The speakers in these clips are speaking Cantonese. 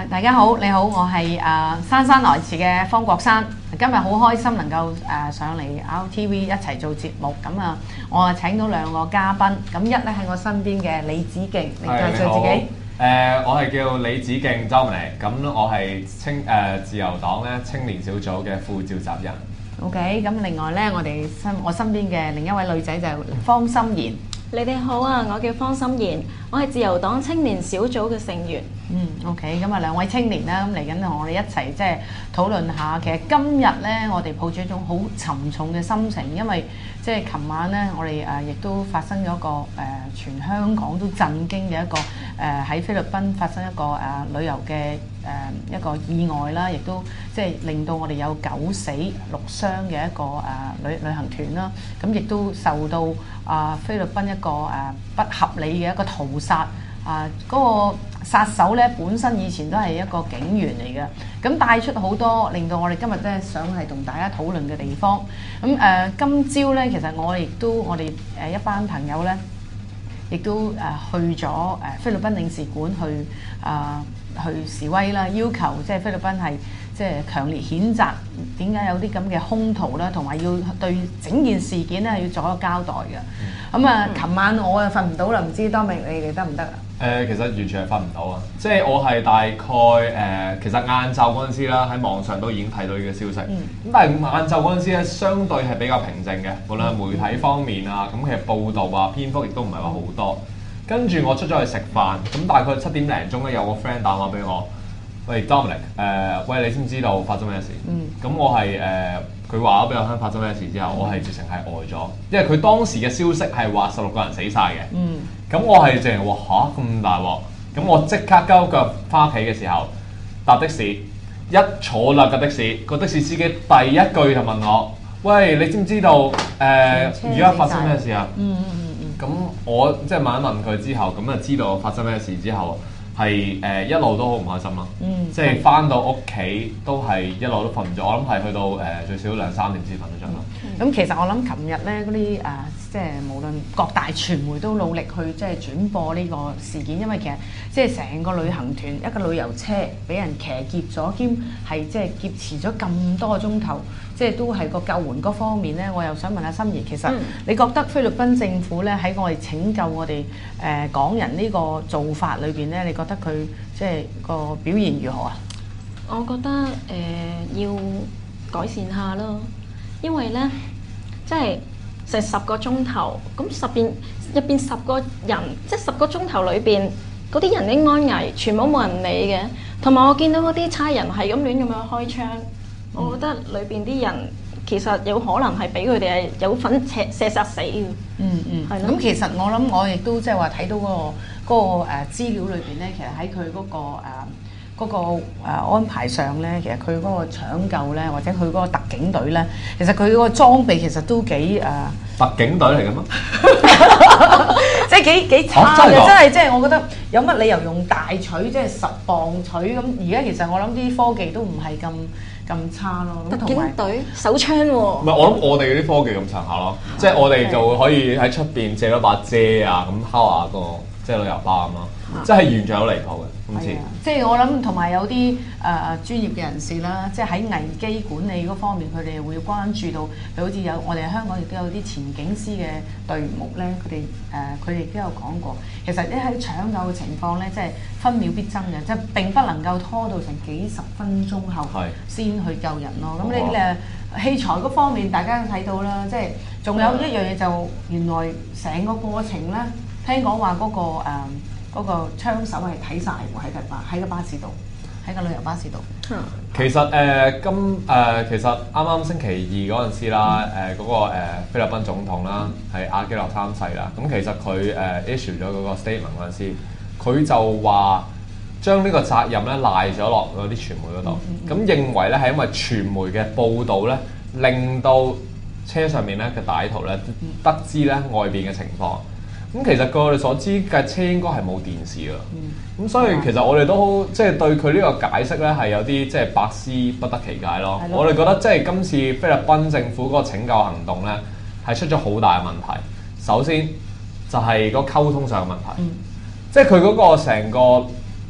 大家好，你好，我係姍姍來遲嘅方國珊。今日好開心能夠上嚟 RTV 一齊做節目。咁我請到兩個嘉賓。咁一咧喺我身邊嘅李梓敬，你介紹自己。 我係叫李梓敬 Dominic， 咁我係自由黨咧青年小組嘅副召集人。 OK， 咁另外咧，我身邊嘅另一位女仔就係方心妍。 你哋好啊，我叫方心妍，我係自由黨青年小組嘅成員。 OK， 咁兩位青年啦，咁嚟緊同我哋一齊即係討論下。其實今日咧，我哋抱住一種好沉重嘅心情，因為即係琴晚咧，我哋亦都發生咗一個全香港都震驚嘅一個喺菲律賓發生一個旅遊嘅一個意外啦，亦都即係令到我哋有9死6傷嘅一個旅行團啦。咁亦都受到菲律賓一個不合理嘅一個屠殺。嗰個殺手咧本身以前都係一個警員嚟嘅，咁帶出好多令到我哋今日真係想係同大家討論嘅地方。咁今朝咧，其實我哋一班朋友咧，亦都去咗菲律賓領事館去示威啦，要求即係菲律賓係即係強烈譴責點解有啲咁嘅兇徒啦，同埋要對整件事件咧要做一個交代嘅。琴晚我瞓唔到啦，唔知Dominic你哋得唔得啊？ 其實完全係瞓唔到啊！即係我係大概其實晏晝嗰陣時啦，喺網上都已經睇到呢個消息。咁但係晏晝嗰陣時咧，相對係比較平靜嘅，無論係媒體方面啊，咁其實報道啊篇幅亦都唔係話好多。跟住我出咗去食飯，咁大概7點零鐘咧，有個 friend 打電話俾我，喂 Dominic， 喂，你知唔知道發生咩事？咁我係佢話咗俾我聽發生咩事之後，我係直情係呆咗，因為佢當時嘅消息係話16個人死晒嘅。咁我係直情話嚇咁大鑊，咁我即刻交腳翻屋企嘅時候搭的士，一坐啦個的士司機第一句就問我：喂，你知唔知道而家發生咩事啊？咁我即係問一問佢之後，咁就知道發生咩事之後，係一路都好唔開心咯。即係翻到屋企都係一路都瞓唔着，我諗係去到最少2-3點先瞓得着咯。咁其實我諗琴日咧嗰啲即係無論各大傳媒都努力去即係轉播呢個事件，因為其實即係成個旅行團一個旅遊車俾人騎劫咗，兼係即係劫持咗咁多個鐘頭，即係都係個救援嗰方面咧。我又想問下心妍，其實你覺得菲律賓政府咧喺我哋拯救我哋港人呢個做法裏邊咧，你覺得佢即係個表現如何啊？ 我覺得要改善下咯，因為咧即係成10個鐘頭，咁入邊10個人，即係10個鐘頭裏邊嗰啲人啲安危全部冇人理嘅，同埋我見到嗰啲差人係咁亂咁樣開槍，我覺得裏邊啲人其實有可能係俾佢哋係有份射殺死嘅。係咯。 咁其實我諗我亦都即係話睇到嗰個資料裏邊咧，其實喺佢嗰個安排上咧，其實佢嗰個搶救咧，或者佢嗰個特警隊咧，其實佢嗰個裝備其實都幾特警隊嚟嘅咩？ 即係幾差嘅，真係即係我覺得有乜理由用大錘即係10磅錘咁？而家其實我諗啲科技都唔係咁差咯。 特警隊手槍喎。 唔係，我諗我哋嗰啲科技咁上下咯，即係我哋就可以喺出邊借咗把遮啊，咁敲下個即係旅遊巴咁咯，即係完全好離譜嘅。今次即係我諗，同埋有啲專業嘅人士啦，即係喺危機管理嗰方面，佢哋會關注到，譬如好似我哋香港亦都有啲前警司嘅隊伍咧，佢哋都有講過，其實一喺搶救嘅情況咧，即係分秒必爭嘅，即係並不能夠拖到成幾10分鐘後先去救人咯。咁你器材嗰方面，大家都睇到啦，即係仲有一樣嘢就原來成個過程咧，聽講話嗰個槍手係睇晒喎，喺個巴士度，喺個旅遊巴士度。 其實其實啱啱星期2嗰陣時啦，嗰個菲律賓總統啦係阿基諾3世啦，咁其實佢issue 咗嗰個 statement 嗰陣時，佢就話將呢個責任咧賴咗落嗰啲傳媒嗰度，咁認為咧係因為傳媒嘅報導咧，令到車上面咧嘅歹徒咧得知咧外邊嘅情況。咁其實據我哋所知嘅車應該係冇電視㗎，咁所以其實我哋都即係對佢呢個解釋咧係有啲即係百思不得其解咯。我哋覺得即係今次菲律賓政府嗰個拯救行動咧係出咗好大嘅問題。首先就係個溝通上嘅問題，即係佢嗰個成個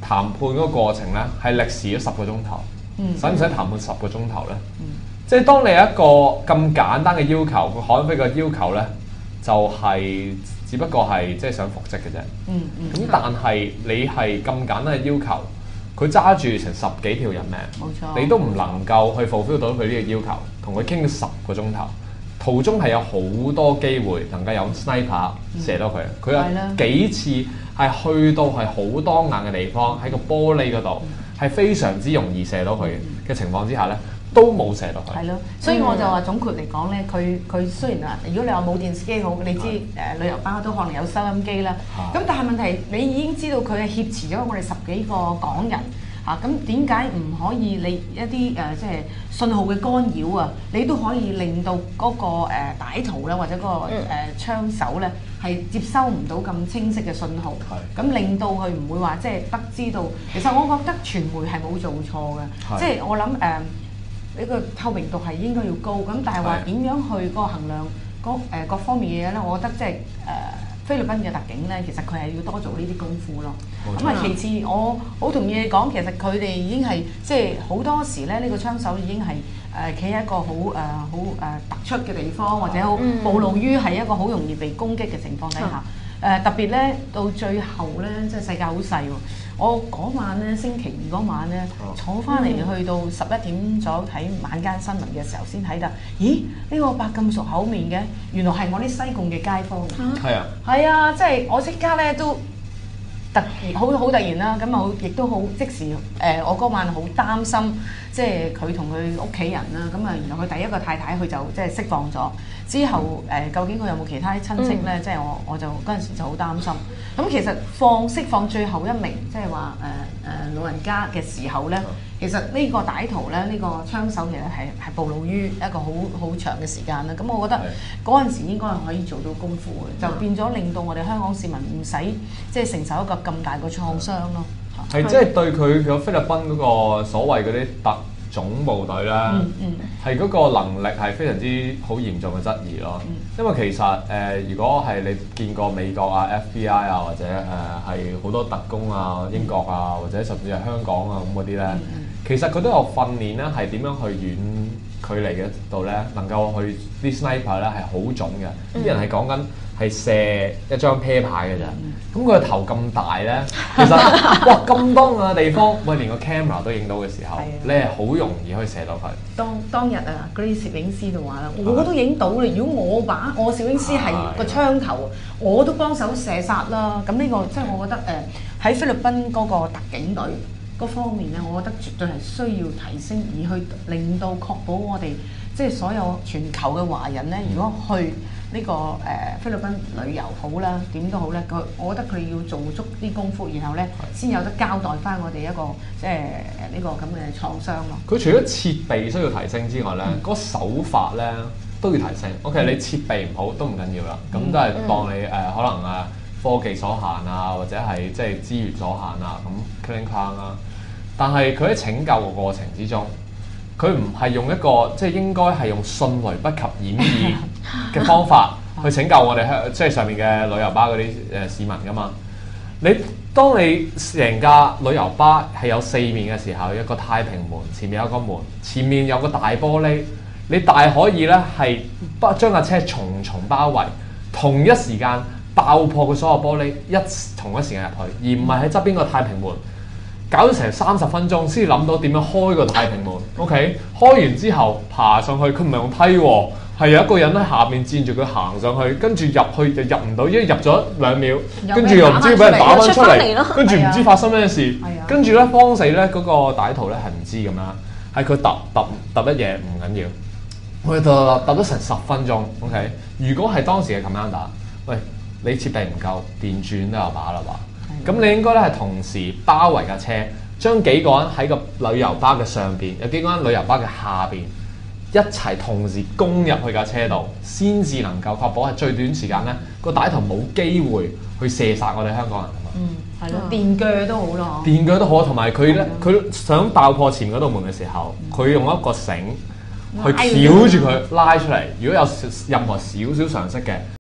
談判嗰個過程咧係歷時咗10個鐘頭，使唔使談判10個鐘頭咧？即係當你有一個咁簡單嘅要求，個海飛嘅要求咧就係、只不過係即係想復職嘅啫。咁但係你係咁簡單嘅要求，佢揸住成10幾條人命， 冇錯， 你都唔能夠去 fulfill 到佢呢個要求，同佢傾咗10個鐘頭。途中係有好多機會能夠有 sniper 射到佢，佢有幾次係去到係好多眼嘅地方，喺個玻璃嗰度係非常之容易射到佢嘅情況之下咧，都冇射到佢。 係咯，所以我就話總括嚟講咧，佢雖然如果你話冇電視機好，你知旅遊巴都可能有收音機啦。咁但係問題你已經知道佢係挾持咗我哋10幾個港人。咁點解唔可以你一啲即係信號嘅干擾啊？你都可以令到嗰個歹徒咧，或者嗰個槍手咧係接收唔到咁清晰嘅信號，咁令到佢唔會話即係得知到。其實我覺得傳媒係冇做錯嘅，即係我諗呢個透明度係應該要高。咁但係話點樣去個衡量各方面嘅嘢咧？我覺得即係菲律賓嘅特警咧，其實佢係要多做呢啲功夫咯。咁啊，其次我好同意你講，其實佢哋已經係即係好多時咧，呢個槍手已經係企喺一個好突出嘅地方，或者好暴露於係一個好容易被攻擊嘅情況底下。特別咧到最後咧，即係世界好細喎。我嗰晚咧，星期二嗰晚咧，坐翻嚟去到11點左右睇晚間新聞嘅時候，先睇到，咦？呢個伯咁熟口面嘅，原來係我啲西貢嘅街坊。係啊，即係我即刻咧都好突然啦，咁啊亦都好即時我嗰晚好擔心，即係佢同佢屋企人啦，咁啊原來佢第一個太太佢就即係釋放咗之後，究竟佢有冇其他啲親戚咧？即係我就嗰陣時就好擔心。咁其實釋放最後一名，即係話老人家嘅時候咧，其實呢個歹徒咧，呢個槍手其實係暴露於一個好長嘅時間啦。咁我覺得嗰陣時應該係可以做到功夫嘅，就變咗令到我哋香港市民唔使即係承受一個咁大嘅創傷咯。 係即係對佢個菲律賓嗰個所謂嗰啲特種部隊咧，係嗰個能力係非常之好嚴重嘅質疑咯。因為其實如果係你見過美國啊、FBI 啊，或者係好多特工啊、英國啊，或者甚至係香港啊咁嗰啲咧，其實佢都有訓練咧，係點樣去遠距離嘅度咧，能夠去啲 sniper 咧係好準嘅。啲人係講緊係射一張啤牌嘅咋，咁佢個頭咁大咧，其實哇咁多個地方，喂連個 camera 都影到嘅時候，你係好容易可以射到佢。 當日啊，嗰啲攝影師就話啦，我都影到啦。如果我攝影師係個槍頭，我都幫手射殺啦。咁呢個即係我覺得喺菲律賓嗰個特警隊嗰方面咧，我覺得絕對係需要提升，而去令到確保我哋即係所有全球嘅華人咧，如果去呢個菲律賓旅遊好啦，點都好咧，我覺得佢要做足啲功夫，然後咧先有得交代翻我哋一個即係呢個咁嘅創傷咯。 佢除咗設備需要提升之外咧，嗰個手法咧都要提升。OK，你設備唔好都唔緊要啦，咁都係當你可能科技所限啊，或者係即係資源所限啊，咁 clean clean 啦。但係佢喺拯救嘅過程之中，佢唔係用一個即係應該係用迅雷不及掩耳嘅方法去拯救我哋即係上面嘅旅遊巴嗰啲市民噶嘛。當你成架旅遊巴係有4面嘅時候，一個太平門，前面有個門，前面有個大玻璃，你大可以咧係將架車重重包圍，同一時間爆破佢所有玻璃，同一時間入去，而唔係喺側邊個太平門。搞咗成30分鐘先諗到點樣開個太平門 ，OK？ 開完之後爬上去，佢唔係用梯喎，係有一個人喺下面佔住佢行上去，跟住入去就入唔到，因為入咗2秒，跟住又唔知俾人打翻出嚟，跟住唔知發生咩事，跟住咧慌死咧嗰個歹徒咧係唔知咁樣，係佢揼一嘢唔緊要，佢揼咗成10分鐘 ，OK？ 如果係當時嘅 commander， 喂，你設備唔夠，電鑽都有把啦吧？咁你應該咧係同時包圍架車，將幾個人喺個旅遊巴嘅上邊，有幾個人旅遊巴嘅下邊，一齊同時攻入去架車度，先至能夠確保係最短時間咧個歹徒冇機會去射殺我哋香港人啊嘛。 係咯，電鋸都好咯。 電鋸都好，同埋佢咧，佢想爆破前嗰道門嘅時候，佢用一個繩去翹住佢拉出嚟。如果有任何少少常識嘅。